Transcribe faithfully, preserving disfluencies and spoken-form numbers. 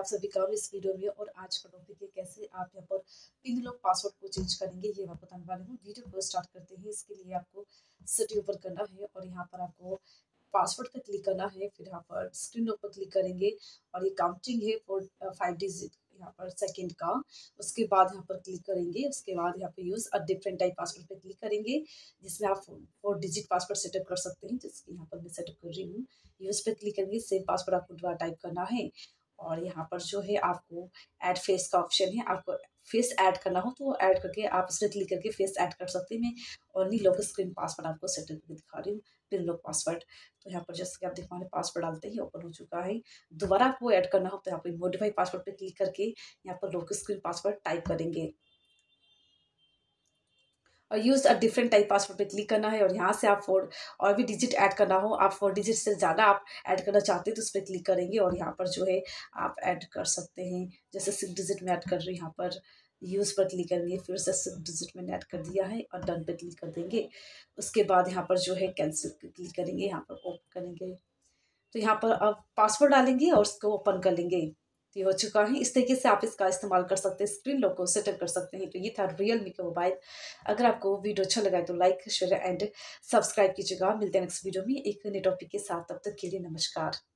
आप सभी का इस वीडियो में। और आज का टॉपिक है कैसे आप यहाँ पर पिन लॉक पासवर्ड को चेंज करेंगे, ये मैं बताने वाली हूँ। वीडियो को स्टार्ट करते हैं। इसके लिए आपको सेटिंग ओपन करना है और यहाँ पर आपको पासवर्ड पे क्लिक करना है। फिर यहाँ पर स्क्रीन लॉक पर क्लिक करेंगे और ये काउंटिंग है फोर फाइव डिजिट यहाँ पर सेकंड का। उसके बाद यहाँ पर क्लिक करेंगे। उसके बाद यहाँ पे use a different type password पे क्लिक करेंगे, जिसमें आप फोर डिजिट पासवर्ड सेटअप कर सकते हैं, जिसकी यहाँ पर मैं सेटअप कर रही हूँ। यूज पे क्लिक करेंगे, सेम पासवर्ड आपको दोबारा टाइप करना है। और यहाँ पर जो है आपको ऐड फेस का ऑप्शन है, आपको फेस ऐड करना हो तो ऐड करके आप उसमें क्लिक करके फेस ऐड कर सकते हैं। मैं ओनली लॉक स्क्रीन पासवर्ड आपको सेट करके दिखा रही हूँ, पिन लॉक पासवर्ड। तो यहाँ पर जैसे कि आप दिखा रहे पासवर्ड डालते ही ओपन हो चुका है। दोबारा आपको ऐड करना हो तो यहाँ पर मॉडिफाई पासवर्ड पे क्लिक करके यहाँ पर लॉक स्क्रीन पासवर्ड टाइप करेंगे और use a different type password पे क्लिक करना है। और यहाँ से आप फोर और भी डिजिट ऐड करना हो, आप फोर डिजिट से ज़्यादा आप ऐड करना चाहते हैं तो उस पर क्लिक करेंगे और यहाँ पर जो है आप ऐड कर सकते हैं। जैसे सिक्स डिजिट में ऐड कर रही हूँ, यहाँ पर यूज पर क्लिक करेंगे, फिर से सिक्स डिजिट मैंने ऐड कर दिया है और डन पे क्लिक कर देंगे। उसके बाद यहाँ पर जो है कैंसिल क्लिक करेंगे, यहाँ पर ओपन करेंगे तो यहाँ पर आप पासवर्ड डालेंगे और उसको ओपन कर लेंगे। तो ये हो चुका है। इस तरीके से आप इसका इस्तेमाल कर सकते हैं, स्क्रीन लॉक को सेटअप कर सकते हैं। तो ये था रियलमी का मोबाइल। अगर आपको वीडियो अच्छा लगा है तो लाइक शेयर एंड सब्सक्राइब कीजिएगा। मिलते हैं नेक्स्ट वीडियो में एक नए टॉपिक के साथ। तब तक के लिए नमस्कार।